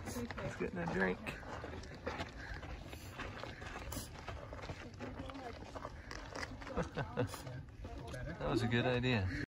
He's getting a drink. That was a good idea.